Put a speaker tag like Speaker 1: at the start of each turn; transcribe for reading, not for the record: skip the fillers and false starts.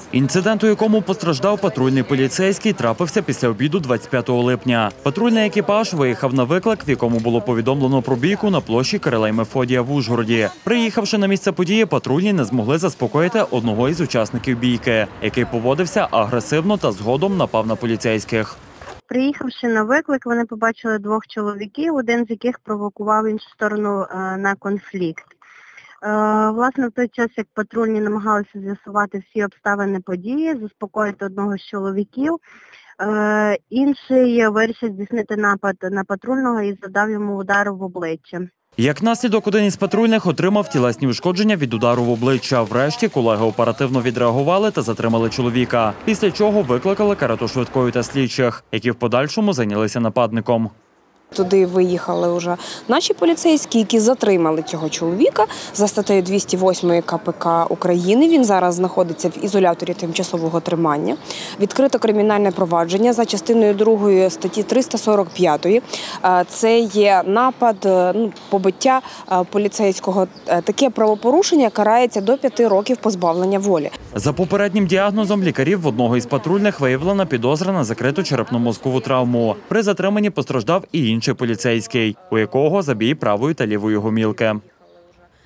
Speaker 1: Інцидент, у якому постраждав патрульний поліцейський, трапився після обіду 25 липня. Патрульний екіпаж виїхав на виклик, в якому було повідомлено про бійку на площі Кирила і Мефодія в Ужгороді. Приїхавши на місце події, патрульні не змогли заспокоїти одного із учасників бійки, який поводився агресивно та згодом напав на поліцейських.
Speaker 2: Приїхавши на виклик, вони побачили двох чоловіків, один з яких провокував іншу сторону на конфлікт. Власне, в той час, як патрульні намагалися з'ясувати всі обставини події, заспокоїти одного з чоловіків, інший вирішив здійснити напад на патрульного і завдав йому удару в обличчя.
Speaker 1: Як наслідок, один із патрульних отримав тілесні ушкодження від удару в обличчя. Врешті колеги оперативно відреагували та затримали чоловіка, після чого викликали карету швидкої та слідчих, які в подальшому зайнялися нападником.
Speaker 3: Туди виїхали вже наші поліцейські, які затримали цього чоловіка за статтею 208 КПК України. Він зараз знаходиться в ізоляторі тимчасового тримання. Відкрито кримінальне провадження за частиною 2 статті 345. Це є напад, побиття поліцейського. Таке правопорушення карається до 5 років позбавлення волі.
Speaker 1: За попереднім діагнозом лікарів в одного із патрульних виявлена підозра на закриту черепно-мозкову травму. При затриманні постраждав і інший поліцейський, у якого забій правої та лівої гомілки.